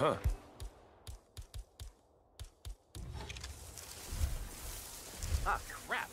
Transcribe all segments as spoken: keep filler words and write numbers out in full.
Huh. Ah, crap.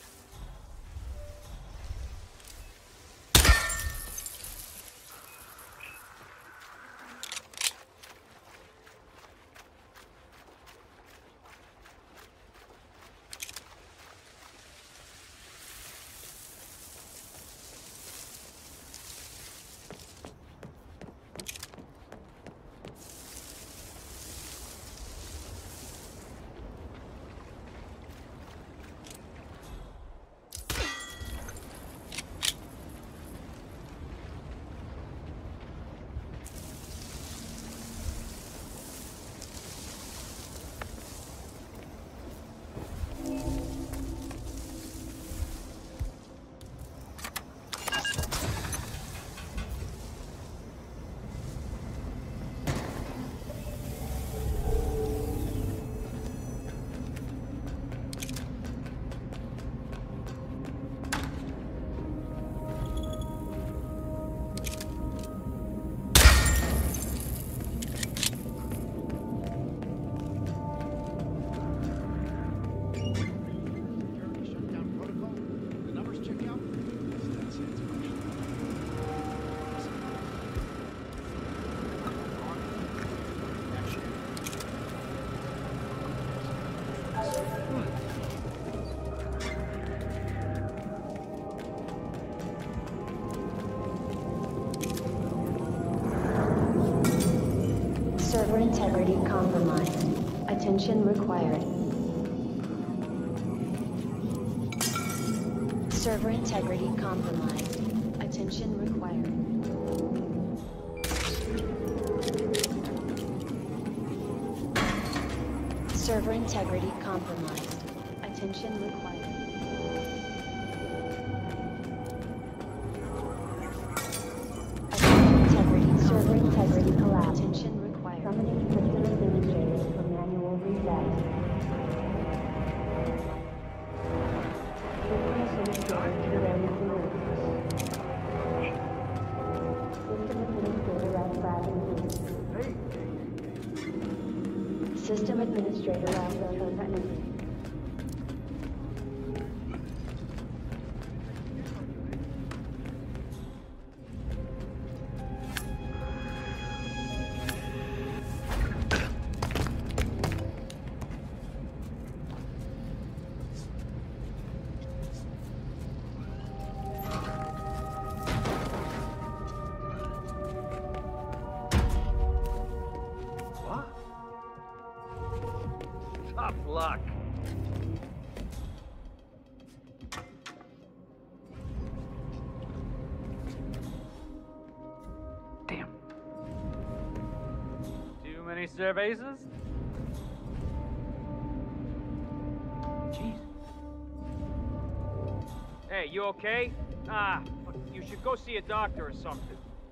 Server integrity compromised. Attention required. Server integrity compromised. Attention required. Server integrity compromised. Attention required. Server integrity collapse. Attention required. Summoning system administrators for manual reset. System administrators to ready to move. System administrator at flagging group. System administrator at threatening. Tough luck. Damn. Too many cervezas? Jeez. Hey, you okay? Ah, you should go see a doctor or something.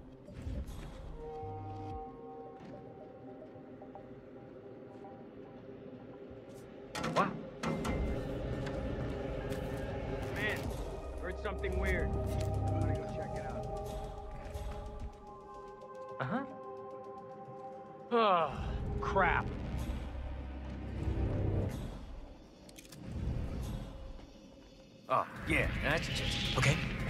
What? Man, heard something weird. Gotta go check it out. Uh-huh. Oh, crap. Oh, yeah, that's it. Okay.